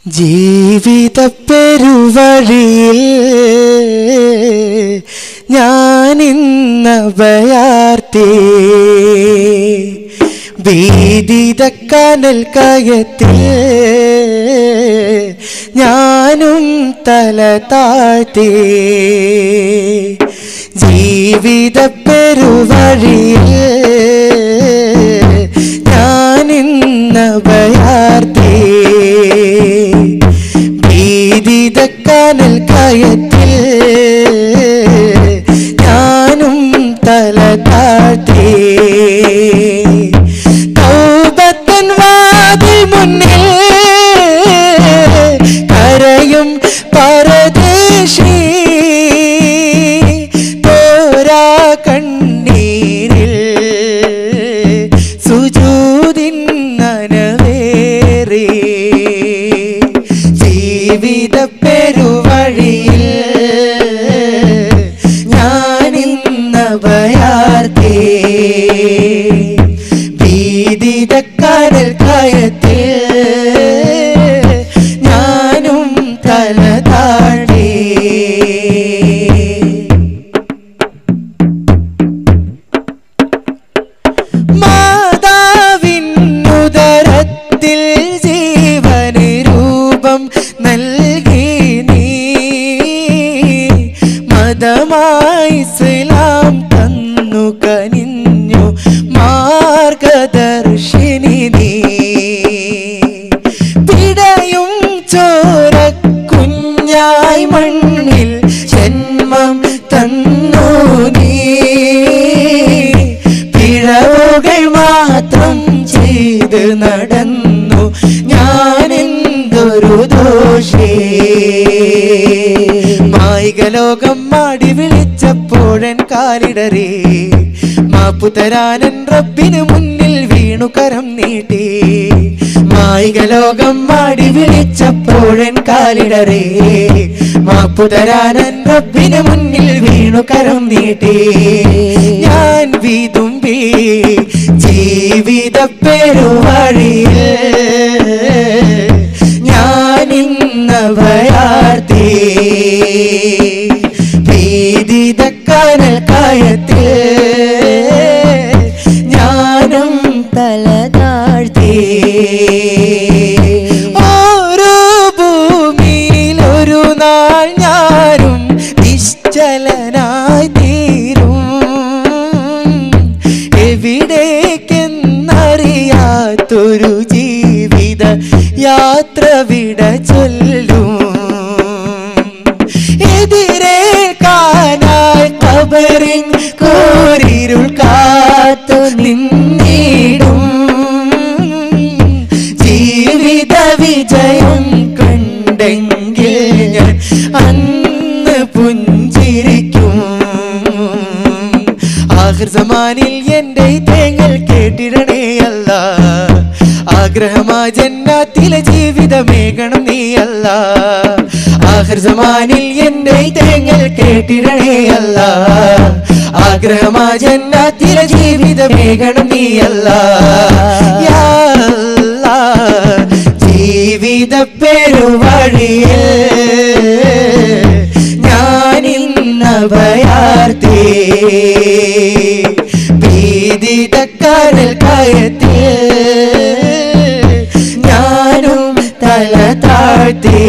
ജീവിത പെരുവഴിയിൽ ഞാനിന്നഭയാർത്തി ഭീതിത കനൽ കയത്തിൽ ഞാനും തല താഴ്ത്തി ജീവിത പെരുവഴിയിൽ ഞാനിന്നഭയാർത്തി ഭീതിത കനൽ കയത്തിൽ ഞാനും തല താഴ്ത്തി തൗബത്തൻ വാതിൽ മുന്നിൽ കരയും പരദേശി തോരാ കണ്ണീരിൽ സുജൂദിൻ നനവേറി ജീവിത പെരുവഴിയിൽ ഞാനിന്നഭയാർത്തി ഭീതിത കനൽ കയത്തിൽ ഞാനും തല താഴ്ത്തി മാതാവിനുദരത്തിൽ ജീവന് രൂപം നൽകി നീ മതമായി ഇസ്ലാം തന്നു കനിഞ്ഞു മാർഗദർശിനി നീ പിടയും ചോര കുഞ്ഞായി മണ്ണിൽ ജന്മം തന്നു നീ പിഴവുകൾ മാത്രം ചെയ്ത് നടന്നു ഞാനെന്തൊരു ദോഷി മായിക ലോകം മാടി വിളിച്ചപ്പോഴൻ കാലിടറി മാപ്പു തരാനൻ റബ്ബിന് മുന്നിൽ വീണു കരം നീട്ടി മായിക ലോകം മാടി വിളിച്ചപ്പോഴൻ കാലിടറി മാപ്പു തരാനൻ റബ്ബിന് മുന്നിൽ വീണു കരം നീട്ടി ഞാൻ വിതുമ്പി ജീവിത പെരുവഴിയിൽ ഞാനിന്നഭയാർത്തി ഭീതിത കനൽ കയത്തിൽ ഞാനും തല താഴ്ത്തി ഓരോ ഭൂമിയിൽ ഒരു നാൾ ഞാനും നിശ്ചലനായി തീരും എവിടേക്കെന്നറിയാത്തൊരു ജീവിത യാത്ര വിട ചൊല്ലും എതിരേൽക്കാനായി ഖബറിൻ കൂരിരുൾ കാത്തു നിന്നിടും ജീവിത വിജയം കണ്ടെങ്കിൽ ഞാൻ അന്ന് പുഞ്ചിരിക്കും ആഖിർ സമാനിൽ എൻ്റെ തേങ്ങൽ കേട്ടിടണേ അല്ലാ ആഗ്രഹമാ ജന്നാത്തിലെ ജീവിതമേകണം നീ അല്ലാ ആഖിർ സമാനിൽ എൻ്റെ തേങ്ങൽ കേട്ടിടണേ അല്ലാ ആഗ്രഹമാ ജന്നാത്തിലെ ജീവിതമേകണം നീ അല്ലാ യാ അല്ലാ ജീവിത പെരുവഴിയിൽ ഞാനിന്നഭയാർത്തി ഭീതിത കനൽ കയത്തിൽ ഞാനും തല താഴ്ത്തി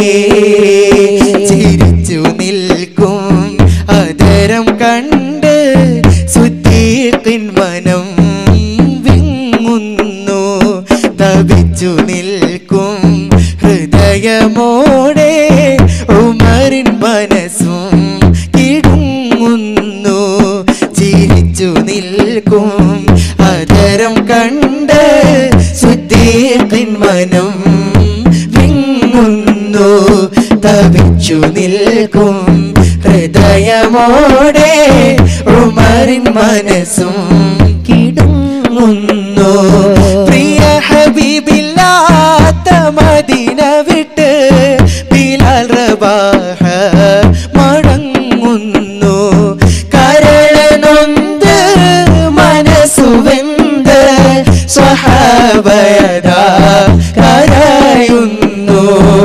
ചിരിച്ചു നിൽക്കും അതരം കണ്ട് സുദ്ദീഖിൻ മനം വിങ്ങുന്നു തപിച്ചു നിൽക്കും ഹൃദയമോടെ ഉമറിൻ മനസ്സും കിടുങ്ങുന്നു ചിരിച്ചു നിൽക്കും അതരം കണ്ട് സുദ്ദീഖിൻ മനം വിങ്ങുന്നു തപിച്ചു നിൽക്കും ഹൃദയമോടെ ഉമറിൻ മനസ്സും കിടുങ്ങുന്നു പ്രിയ ഹബീബില്ലാത്ത മദീന വിട്ട് ബിലാൽ റബാഹ മടങ്ങുന്നു കരളനൊന്ത് മനസ്സുവെന്ത് സ്വഹാബയദാ കരയുന്നു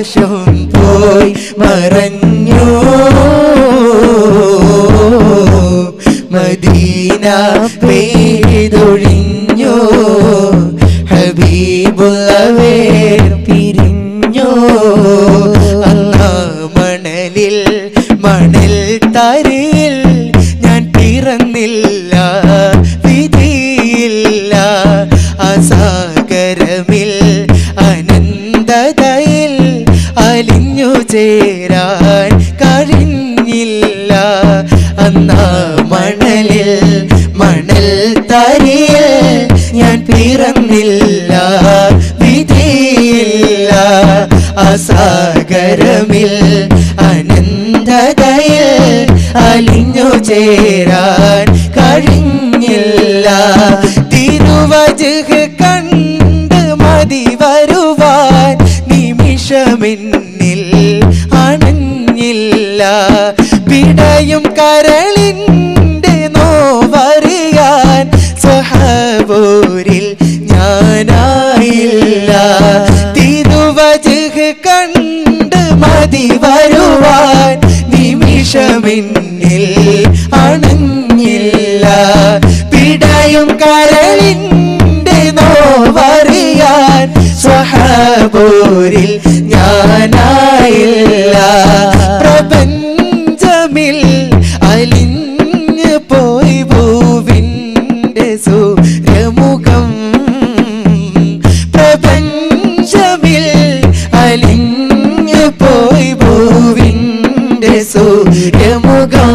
ആകാശം പോയി മറഞ്ഞു മദീന പെയ്തൊഴിഞ്ഞു ഹബീബുള്ള പിരിഞ്ഞു അന്നാ മണലിൽ മണൽ തരിൽ ഞാൻ പിറന്നില്ല വിധിയില്ല അസാഗരമിൽ അനന്തതയിൽ അലിഞ്ഞു ചേരാൻ കഴിഞ്ഞില്ല അന്നാ മണലിൽ മണൽ തരിൽ ഞാൻ പിറന്നില്ല വിധിയില്ല അസാഗരമിൽ അനന്തതയിൽ അലിഞ്ഞു ചേരാൻ കഴിഞ്ഞില്ല തിരുവജ്ഹ് കണ്ട് മതി വരുവാൻ നിമിഷമെന്നിൽ അണഞ്ഞില്ല പിടയും കരളിൻ്റെ നോവറിയാൻ സ്വഹബൂരിൽ ഞാനായില്ല തിരുവജ്ഹ് കണ്ട് മതി വരുവാൻ നിമിഷമെന്നിൽ അണഞ്ഞില്ല പിടയും കരളിൻ്റെ നോവറിയാൻ സ്വഹബൂരിൽ ഞാനായില്ല പ്രപഞ്ചമിൽ അലിഞ്ഞു പോയി ഭൂവിൻ്റെ സൂര്യമുഖം പ്രപഞ്ചമിൽ അലിഞ്ഞു പോയി ഭൂവിൻ്റെ സൂര്യമുഖം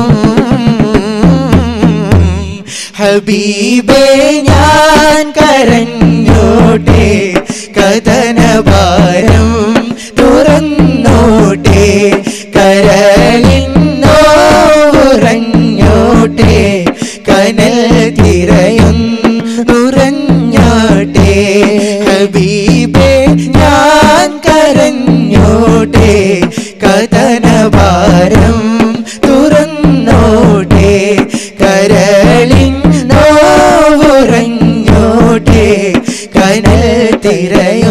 ഹബീബേ ഞാൻ കരഞ്ഞോട്ടെ കഥനഭാരം തുറന്നോട്ടെ കരളിന്നോറഞ്ഞോട്ടെ കനൽ തിരയുന്നുറഞ്ഞോട്ടെ ഹബീബേ ഞാൻ കരഞ്ഞോട്ടെ കഥനഭാരം തുറന്നോട്ടെ കരളിന്നോറഞ്ഞോട്ടെ കനൽ തിരയോ